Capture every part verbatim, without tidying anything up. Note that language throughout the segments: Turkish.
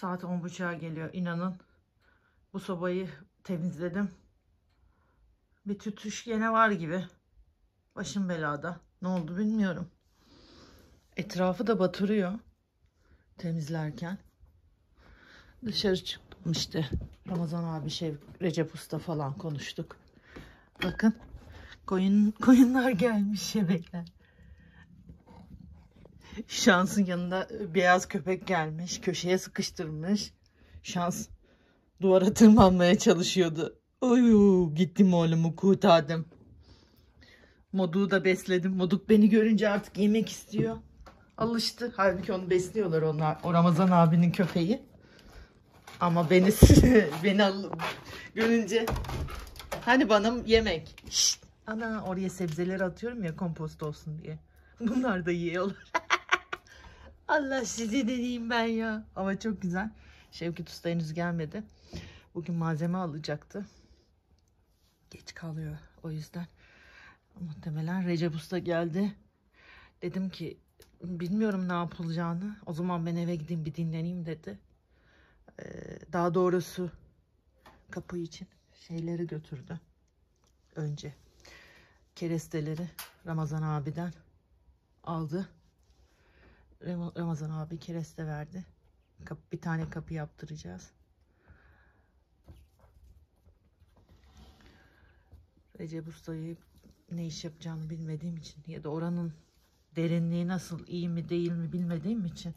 Saat on buçuğa geliyor. İnanın. Bu sobayı temizledim. Bir tütüş gene var gibi. Başım belada. Ne oldu bilmiyorum. Etrafı da batırıyor. Temizlerken. Dışarı çıktım işte. Ramazan abi, şey, Recep Usta falan konuştuk. Bakın. Koyun, koyunlar gelmiş, şebekler. Şans'ın yanında beyaz köpek gelmiş. Köşeye sıkıştırmış. Şans duvara tırmanmaya çalışıyordu. Oyu, gittim oğlumu kurtardım. Moduk'u da besledim. Moduk beni görünce artık yemek istiyor. Alıştı. Halbuki onu besliyorlar onlar. O Ramazan abinin köpeği. Ama beni beni görünce hani bana yemek. Şşt, ana, oraya sebzeleri atıyorum ya, kompost olsun diye. Bunlar da yiyorlar. Allah sizi dediğim ben ya. Ama çok güzel. Şevket Usta henüz gelmedi. Bugün malzeme alacaktı. Geç kalıyor o yüzden. Muhtemelen Recep Usta geldi. Dedim ki bilmiyorum ne yapılacağını. O zaman ben eve gideyim bir dinleneyim dedi. Ee, daha doğrusu kapı için şeyleri götürdü. Önce keresteleri Ramazan abiden aldı. Ramazan abi kereste verdi. Kapı, bir tane kapı yaptıracağız. Recep Usta'yı ne iş yapacağını bilmediğim için ya da oranın derinliği nasıl, iyi mi değil mi bilmediğim için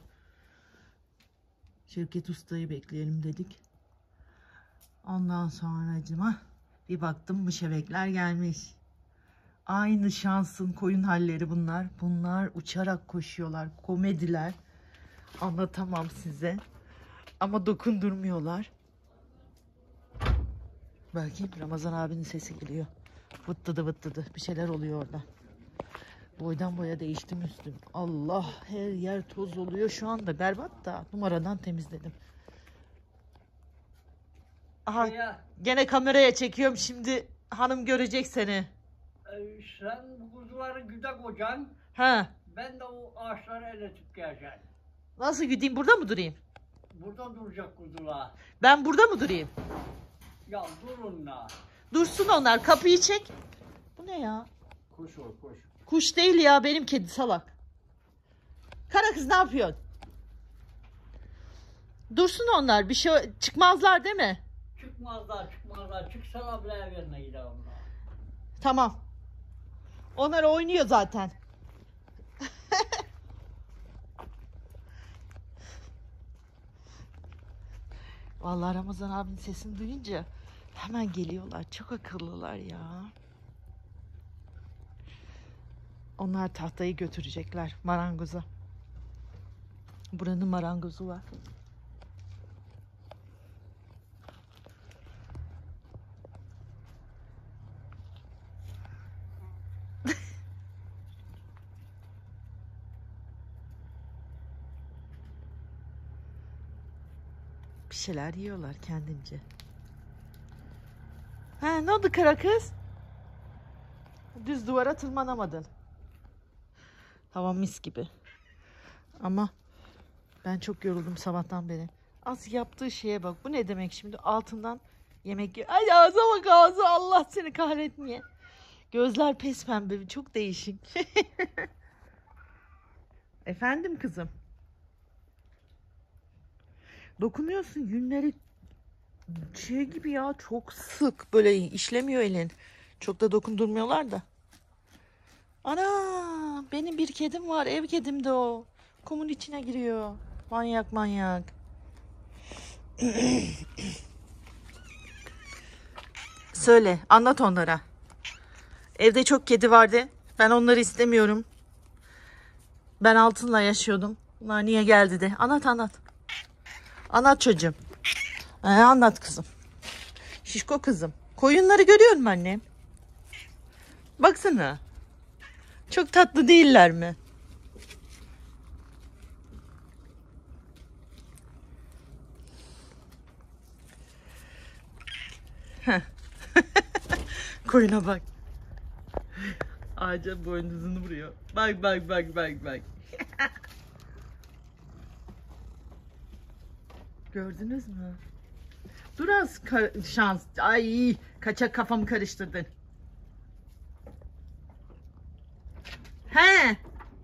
Şevket Usta'yı bekleyelim dedik. Ondan sonracıma bir baktım müşevekler gelmiş. Aynı Şans'ın koyun halleri bunlar. Bunlar uçarak koşuyorlar. Komediler. Anlatamam size. Ama dokundurmuyorlar. Bakayım, Ramazan abinin sesi geliyor. Vıttıdı vıttıdı. Bir şeyler oluyor orada. Boydan boya değiştim üstüm. Allah, her yer toz oluyor şu anda. Berbat da numaradan temizledim. Aha, gene kameraya çekiyorum şimdi. Hanım görecek seni. Ee, sen bu kuzuları güde koyacaksın. Ha. Ben de o ağaçları ele tutup geleceğim. Nasıl gideyim? Burada mı durayım? Burada duracak kuzular. Ben burada mı durayım? Ya durun la. Dursun onlar. Kapıyı çek. Bu ne ya? Kuş o kuş. Kuş değil ya, benim kedi, salak. Kara kız ne yapıyorsun? Dursun onlar. Bir şey çıkmazlar değil mi? Çıkmazlar çıkmazlar. Çıksalar bile evlerine gider onlar. Tamam. Onlar oynuyor zaten. Vallahi Ramazan abinin sesini duyunca hemen geliyorlar. Çok akıllılar ya. Onlar tahtayı götürecekler marangoza. Buranın marangozu var. Bir şeyler yiyorlar kendince. Ha, ne oldu kara kız? Düz duvara tırmanamadın. Hava mis gibi. Ama ben çok yoruldum sabahtan beri. Az yaptığı şeye bak. Bu ne demek şimdi? Altından yemek yiyor. Ay ağza bak, ağza. Allah seni kahretmeye. Gözler pes pembe. Çok değişik. Efendim kızım. Dokunuyorsun, yünleri şey gibi ya, çok sık, böyle işlemiyor elin. Çok da dokundurmuyorlar da. Ana, benim bir kedim var, ev kedim de o. Kumun içine giriyor. Manyak manyak. Söyle, anlat onlara. Evde çok kedi vardı. Ben onları istemiyorum. Ben Altın'la yaşıyordum. Bunlar niye geldi de. Anlat anlat. Anlat çocuğum. Ee, anlat kızım. Şişko kızım. Koyunları görüyor musun annem? Baksana. Çok tatlı değiller mi? Koyuna bak. Ağaca boynuzunu vuruyor. Bak bak bak bak bak. Gördünüz mü? Dur az şans. Ay kaçak kafamı karıştırdın. He.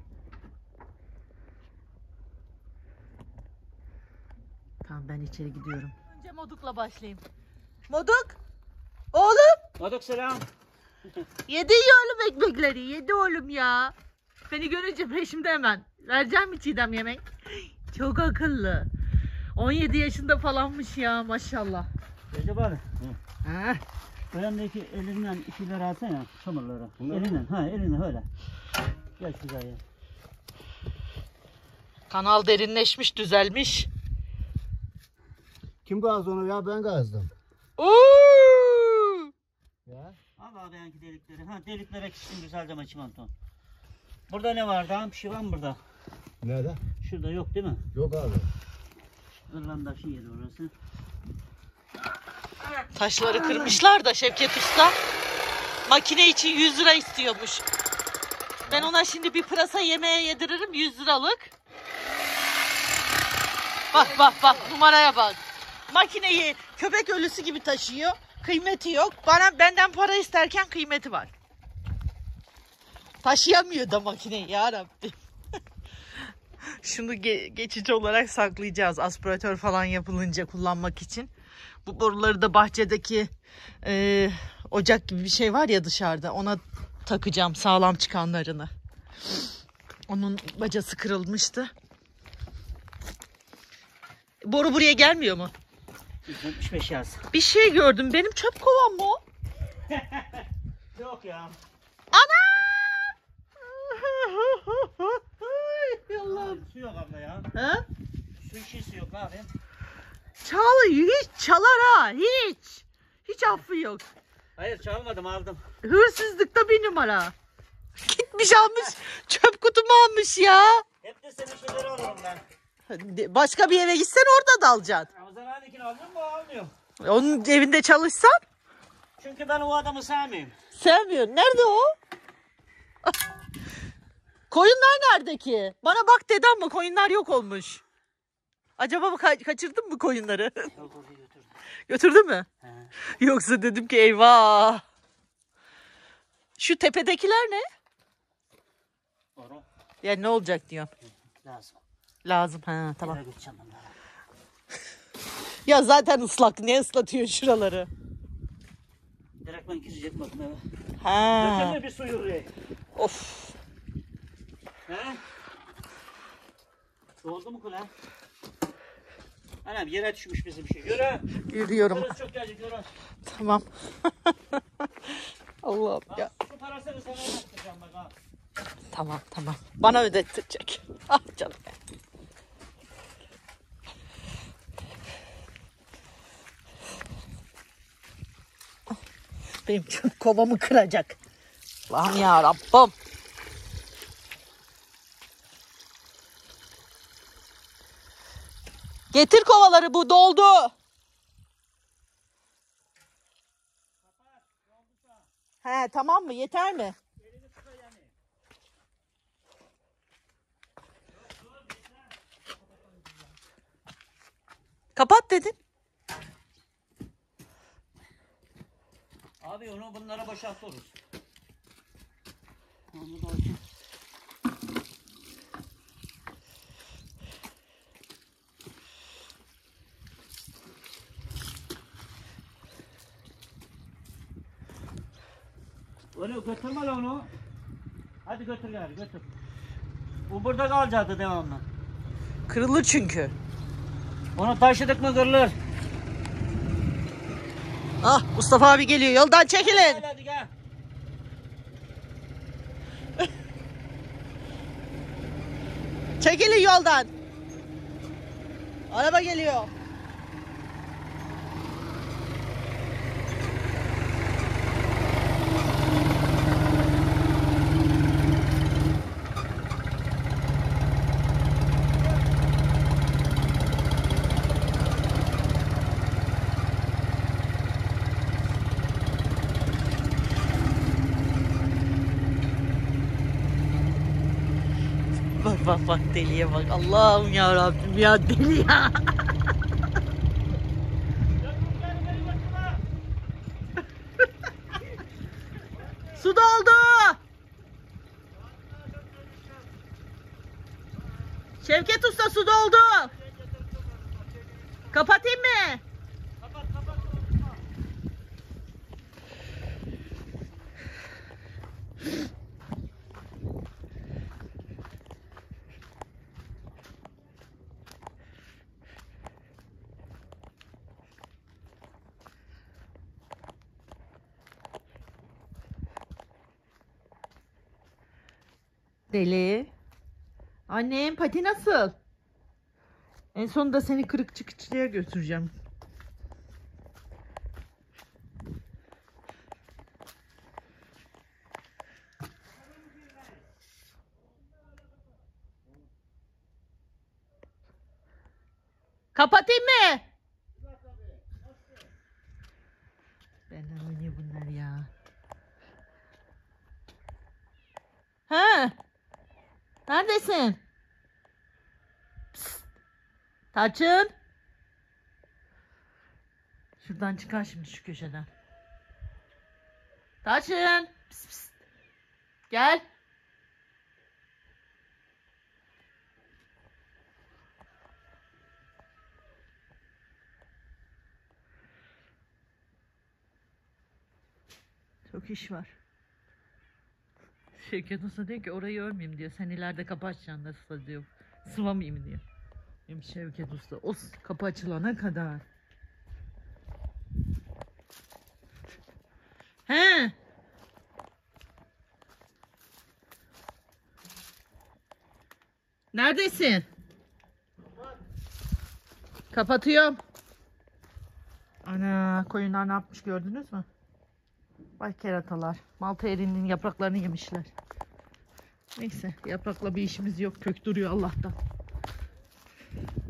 Tamam ben içeri gidiyorum. Önce Moduk'la başlayayım. Moduk. Oğlum. Moduk selam. Yedi ya oğlum ekmekleri. Yedi oğlum ya. Beni görünce peşimde hemen. Vereceğim mi Çiğdem yemek? Çok akıllı. on yedi yaşında falanmış ya maşallah. Recep abi. Ha. Önündeki elinden işleri alsana çamurları. Elinden, ha elinden öyle. Gel şuraya. Kanal derinleşmiş, düzelmiş. Kim gazdı onu ya? Ben gazdım. Oo! Ya. Al abi benimki delikleri. Ha deliklere kişinin güzelce maçımanton. Burada ne var? Daha bir şey var mı burada? Nerede? Şurada yok değil mi? Yok abi. Irlandaşı yeri orası. Taşları kırmışlar da Şevket Usta makine için yüz lira istiyormuş. Ben ona şimdi bir pırasa yemeğe yediririm yüz liralık. Bak bak bak numaraya bak. Makineyi köpek ölüsü gibi taşıyor. Kıymeti yok. Bana benden para isterken kıymeti var. Taşıyamıyor da makineyi ya Rabbim. Şunu ge geçici olarak saklayacağız. Aspiratör falan yapılınca kullanmak için. Bu boruları da bahçedeki e, ocak gibi bir şey var ya dışarıda. Ona takacağım sağlam çıkanlarını. Onun bacası kırılmıştı. Boru buraya gelmiyor mu? yüz yetmiş beş yaz. Bir şey gördüm. Benim çöp kovam mı o? Yok ya. Ana! Allah'ım. Su yok abla ya. Ha? Su işi yok abi. Çağla hiç çalar ha. Hiç. Hiç affı yok. Hayır çalmadım aldım. Hırsızlıkta bir numara. Gitmiş almış. Çöp kutumu almış ya. Hep de senin şeyleri alırım ben. Başka bir eve gitsen orada da alacaksın. Ramazan abikini aldın mı almıyor. Onun evinde çalışsan. Çünkü ben o adamı sevmiyorum. Sevmiyorsun. Nerede o? Koyunlar nerede ki? Bana bak dedi ama koyunlar yok olmuş. Acaba ka- kaçırdın mı koyunları? Yok oraya götürdüm. Götürdün mü? He. Yoksa dedim ki eyvah. Şu tepedekiler ne? Doğru. Ya ne olacak diyorum. Lazım. Lazım ha tamam. Nereye götüreceğim bunları? Ya zaten ıslak. Ne ıslatıyor şuraları? Direkt ben girecek bakım eve. Ha. Götürme bir su yürüye. Of. He? Doldu mu kule? Anam yere düşmüş bizim şey. Yürü. Yürüyorum. Burası çok gelecek yürü. Tamam. Allah'ım Bak, ya. su parasını sana ödettireceğim bak ha. Tamam tamam. Bana ödettirecek. Ah canım benim. Benim kovamı kıracak. Allah'ım ya Rabbim. Getir kovaları bu doldu. He tamam mı? Yeter mi? Kapat dedin. Abi onu bunlara boşaltırız. Onu da açayım. Onu götürme lan onu. Hadi götür gari götür. Bu burada kalacaktı devamlı. Kırılır çünkü. Onu taşıdık mı kırılır. Ah Mustafa abi geliyor. Yoldan çekilin. Gel hadi gel. Çekilin yoldan. Araba geliyor. Bak bak bak deliye bak. Allah'ım ya Rabbim ya deli ya. Şevket Usta su doldu. Kapatayım mı? Kapat kapat. Deli. Annem pati nasıl? En sonunda seni kırık çıkıcıya götüreceğim. Kapatayım mı? Benden oynuyor bunlar ya. Ha? Neredesin? Psst. Tarçın. Şuradan çıkar şimdi şu köşeden. Tarçın. Psst, psst. Gel. Çok iş var. Şevket Usta diyor ki orayı örmeyeyim diyor. Sen ileride kapı açacaksın da diyor. Sıvamayayım diyor. Benim Şevket Usta o kapı açılana kadar. He. Neredesin? Kapatıyorum. Ana koyunlar ne yapmış gördünüz mü? Vay keratalar. Malta erinin yapraklarını yemişler. Neyse yaprakla bir işimiz yok. Kök duruyor Allah'tan.